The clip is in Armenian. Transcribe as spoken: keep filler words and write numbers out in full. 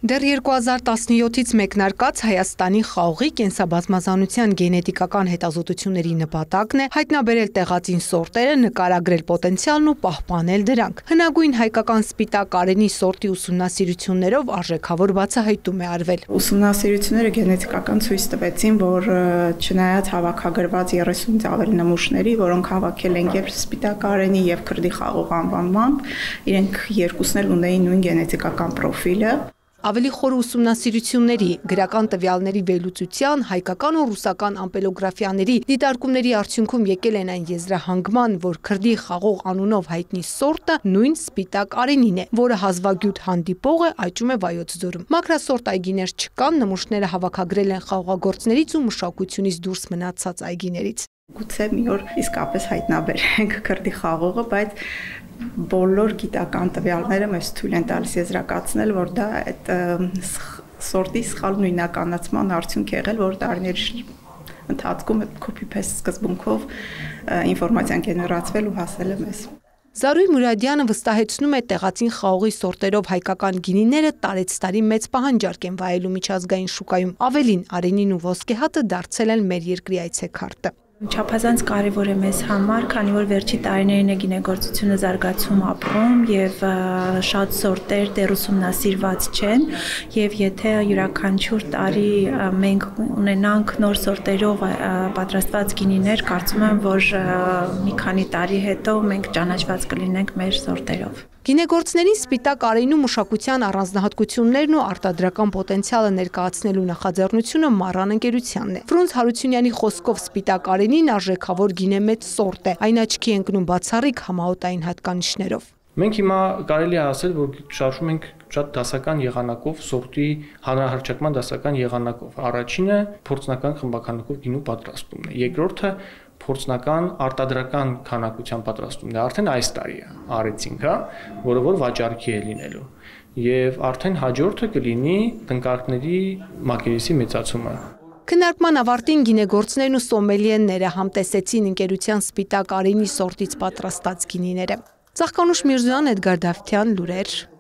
Դեռ երկու հազար տասնյոթից մեկնարկած Հայաստանի խաղողի կենսաբազմազանության գենետիկական հետազոտությունների նպատակն է հայտնաբերել տեղածին սորտերը, նկարագրել պոտենցիալն ու պահպանել դրանք։ Հնագույն հայկական սպիտակ արենի սորտի ուսումնասիրություններով արժեքավոր բացահայտում է արվել։ Ուսումնասիրությունները գենետիկական ցույց տվեցին, որ չնայած հավաքագրված երեսունից ավելի նմուշների, որոնք հավաքել են եւ սպիտակ արենի եւ քրդի խաղող անվանմամբ, իրենք երկուսն էլ ունեին նույն գենետիկական պրոֆիլը։ Ավելի խոր ուսումնասիրությունների, գրական տվյալների վերլուծության, հայկական ու ռուսական ամպելոգրաֆիաների դիտարկումների արդյունքում եկել են այն եզրահանգման, որ քրդի խաղող անունով հայտնի սորտը նույն սպիտակ արենին է, որը հազվագյուտ հանդիպող է աճում է Վայոց ձորում։ Մաքրասորտ այգիներ չկան, նմուշները հավաքագրել են խաղողագործներից ու մշակությունից դուրս մնացած այգիներից։ Գուցե մի օր իսկապես հայտնաբերենք քրդի խաղողը, բայց բոլոր գիտական տվյալները մեզ թույլ են տալիս եզրակացնել, որ դա այդ սորտի սխալ նույնականացման արդյունք է եղել, որ տարիների ընթացքում copy-paste սկզբունքով ինֆորմացիան գեներացվել ու հասել է մեզ։ Զարուհի Մուրադյանը վստահեցնում է տեղածին խաղողի սորտերով հայկական գինիները տարեցտարի մեծ պահանջարկ են վայելում միջազգային շուկայում։ Ավելին, արենին ու ոսկեհատը դարձել են մեր երկրի այցեքարտը։ Չափազանց կարևոր է մեզ համար, քանի որ վերջի տարիներին է գինեգործությունը զարգացում ապրում եւ շատ սորտեր դեռ ուսումնասիրված չեն եւ եթե յուրաքանչյուր տարի մենք ունենանք նոր սորտերով պատրաստված գինիներ, կարծում եմ, որ մի քանի տարի հետո մենք ճանաչված կլինենք մեր սորտերով։ Գինեգործներին սպիտակ արենու մշակության առանձնահատկություններն ու արտադրական պոտենցիալը ներկայացնելու նախաձեռնությունը Մարան ընկերությանն է։ Ֆրունզ Հարությունյանի խոսքով սպիտակ արենին արժեքավոր գինեմեծ սորտ է, այն աչքի է ընկնում բացառիկ համահոտային հատկանիշներով։ Մենք հիմա կարելի է ասել, որ շարժում ենք շատ դասական եղանակով սորտի հանրահռչակման դասական եղանակով։ Առաջինը փորձնական խմբականակով գինու պատրաստումն է, երկրորդը փորձնական արտադրական քանակության պատրաստումն է, արդեն այս տարի է արեցինք, հա, որը որ վաճառքի է լինելու։ Եվ արդեն հաջորդը կլինի տնկարկների մակերեսի մեծացումը։ Քննարկման ավարտին գինեգործներն ու սոմելիենները համտեսեցին ընկերության սպիտակ արենի սորտից պատրաստած գինիները։ Ծաղկանուշ Միրզոյան, Էդգար Դավթյան, լուրեր։